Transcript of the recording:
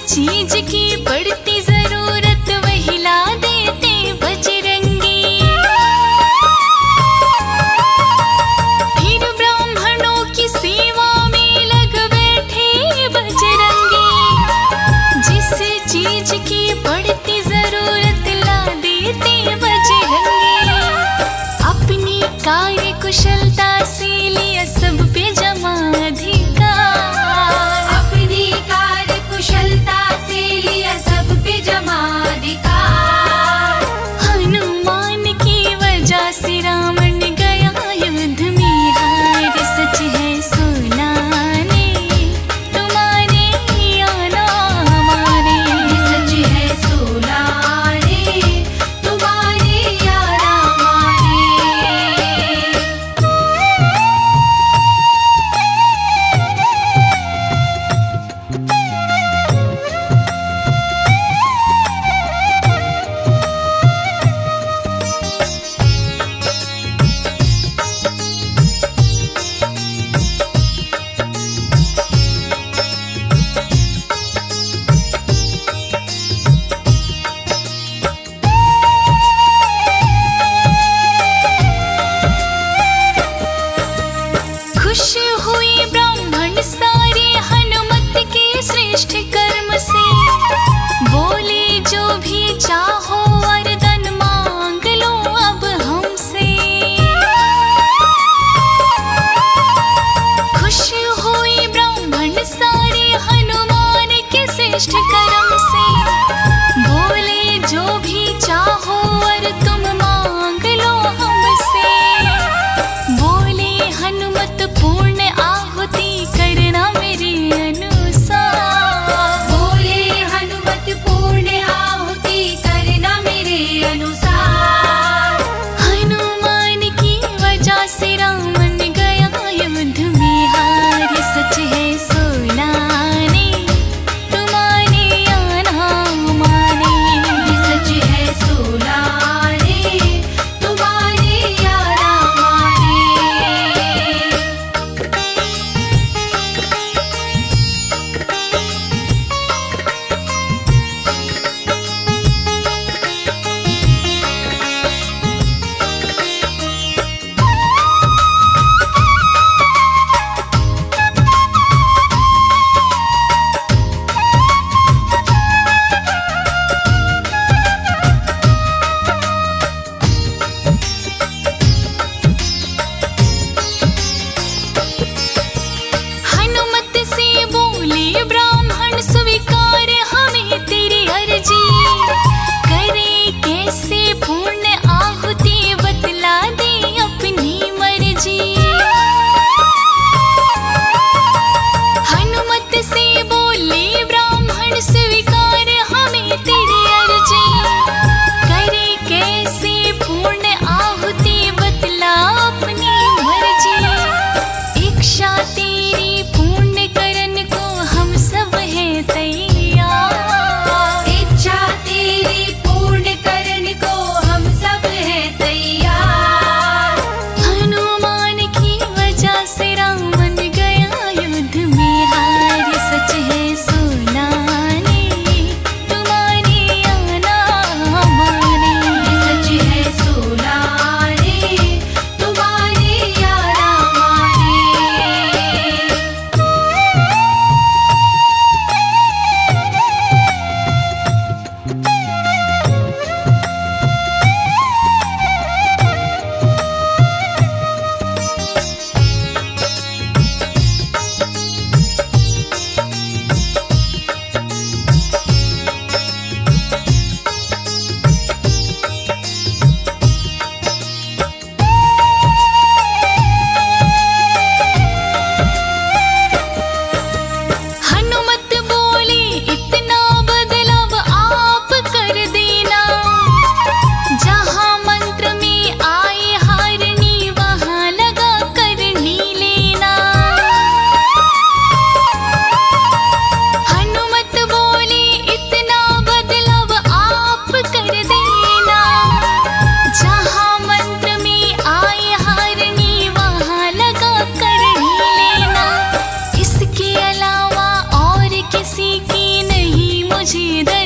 चीज की पड़ती जरूरत वही ला देते बजरंगी। फिर ब्राह्मणों की सेवा में लग बैठे बजरंगी। जिस चीज की पड़ती जरूरत ला देते बजरंगी। अपनी कार्य कुशलता से लिया सब पे जमा अधिकार। अपनी कार्य कुशलता से लिया सब पे जमा अधिकार। हनुमान की वजह से रावण गया युद्ध में हार। सच है सुनाने तुम्हारे या ना हमारे। सच है सुनाने तुम्हारे या ना हमारे। खुश हुए ब्राह्मण सारे हनुमत के श्रेष्ठ कर्म से। बोले जो भी चाहो वरदान मांग लो अब हमसे। खुश हुए ब्राह्मण सारे हनुमान के श्रेष्ठ कर्म से। बोले जो भी चाहो वर तुम मांग लो हमसे। बोले हनुमत पूर्ण आहुति करना मेरे अनुसार। बोले हनुमत पूर्ण आहुति करना मेरे अनुसार। हनुमान की वजह से रावण गया युद्ध में हार। सच है सुनाने तुम्हारे या ना हमारे। सच है सुनाने तुम्हारे या ना हमारे। हनुमत से बोले ब्राह्मण स्वीकार हमें तेरी अर्जी। करे कैसे पूर्ण आहुति बतला दे अपनी मर्जी। हनुमत से बोले ब्राह्मण स्वीकार हमें तेरी अर्जी। करे कैसे पूर्ण आहुति बतला अपनी मर्जी। इच्छा तेरी पूर्ण करन को हम सब हैं तैयार। इच्छा तेरी पूर्ण करने को हम सब हैं तैयार। हनुमान की वजह से रावण गया युद्ध में हार। सच है सुनाने तुम्हारे या ना हमारे। सच है सुनाने तुम्हारे या ना हमारे। हनुमत बोले इतना बदलाव आप कर देना। जहाँ मंत्र में आए हारनी वहाँ लगा करनी लेना। हनुमत बोले इतना बदलाव आप कर देना। जहाँ मंत्र में आए हारनी वहाँ लगा करनी लेना। इसके अलावा और किसी की नहीं मुझे